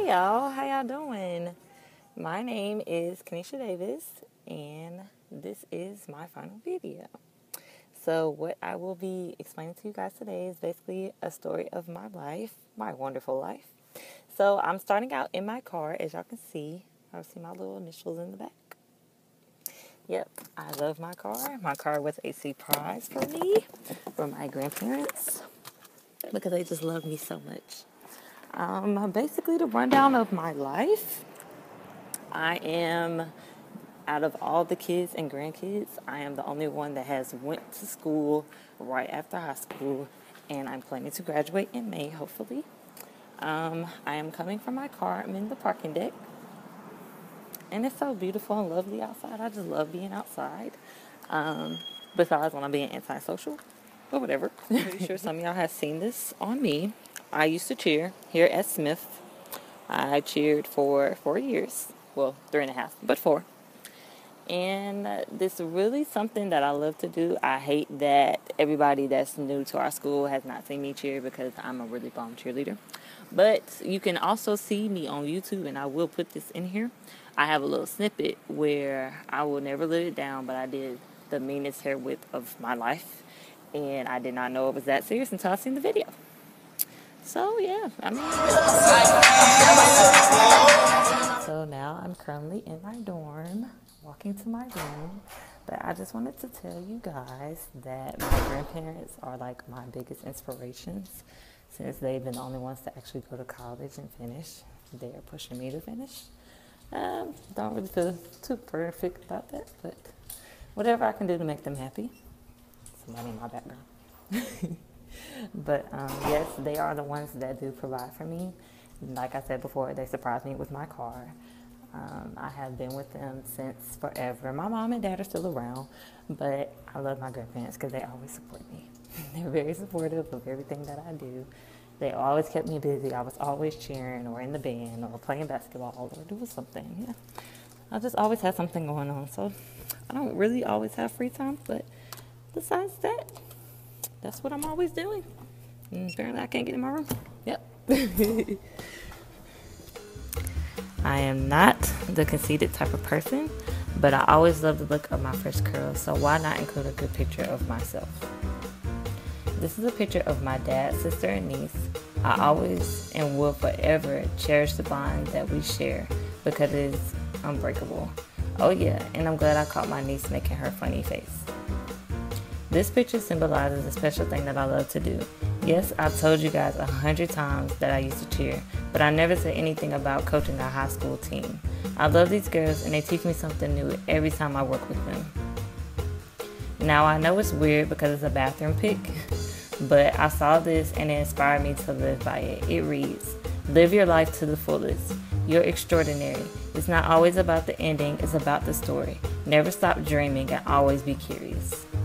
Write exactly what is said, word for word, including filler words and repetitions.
Hey y'all, how y'all doing? My name is Kenesha Davis, and this is my final video. So what I will be explaining to you guys today is basically a story of my life, my wonderful life. So I'm starting out in my car, as y'all can see. I'll see my little initials in the back. Yep, I love my car. My car was a surprise for me, from my grandparents, because they just love me so much. Um, basically, the rundown of my life. I am, out of all the kids and grandkids, I am the only one that has went to school right after high school, and I'm planning to graduate in May, hopefully. Um, I am coming from my car. I'm in the parking deck, and it's so beautiful and lovely outside. I just love being outside. Um, besides when I'm being antisocial, but whatever. I'm pretty sure some of y'all have seen this on me. I used to cheer here at Smith. I cheered for four years. Well, three and a half, but four. And uh, this is really something that I love to do. I hate that everybody that's new to our school has not seen me cheer because I'm a really bomb cheerleader. But you can also see me on YouTube, and I will put this in here. I have a little snippet where I will never live it down, but I did the meanest hair whip of my life. And I did not know it was that serious until I seen the video. So, yeah, I mean. So now I'm currently in my dorm, walking to my room. But I just wanted to tell you guys that my grandparents are like my biggest inspirations, since they've been the only ones to actually go to college and finish. They are pushing me to finish. Um, don't really feel too perfect about that, but whatever I can do to make them happy. Somebody in my background. But um, yes, they are the ones that do provide for me. Like I said before, they surprised me with my car. Um, I have been with them since forever. My mom and dad are still around, but I love my grandparents because they always support me. They're very supportive of everything that I do. They always kept me busy. I was always cheering or in the band or playing basketball or doing something. Yeah, I just always had something going on. So I don't really always have free time, but besides that, that's what I'm always doing. And apparently I can't get in my room. Yep. I am not the conceited type of person, but I always love the look of my fresh curls, so why not include a good picture of myself? This is a picture of my dad, sister, and niece. I always and will forever cherish the bond that we share because it is unbreakable. Oh yeah, and I'm glad I caught my niece making her funny face. This picture symbolizes a special thing that I love to do. Yes, I've told you guys a hundred times that I used to cheer, but I never said anything about coaching a high school team. I love these girls, and they teach me something new every time I work with them. Now, I know it's weird because it's a bathroom pic, but I saw this and it inspired me to live by it. It reads, "Live your life to the fullest. You're extraordinary. It's not always about the ending, it's about the story. Never stop dreaming and always be curious."